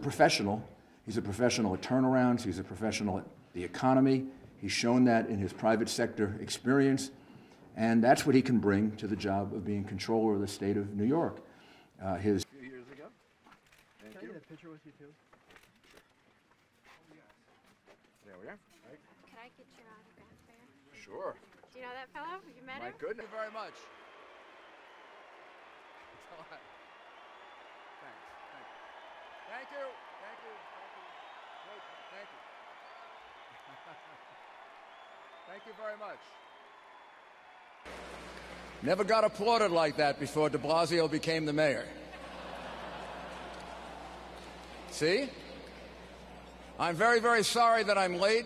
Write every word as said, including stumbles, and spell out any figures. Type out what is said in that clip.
professional. He's a professional at turnarounds. He's a professional at the economy. He's shown that in his private sector experience. And that's what he can bring to the job of being controller of the state of New York. Uh, his A few years ago. Thank Can I you. get a picture with you too? There we are. Right. Could I get your autograph there? Sure. Do you know that fellow? You met My him? goodness. Thank you very much. It's all right. Thanks. Thank you. Thank you. Thank you. Thank you. Great. Thank you. Thank you very much. Never got applauded like that before de Blasio became the mayor. See? I'm very, very sorry that I'm late.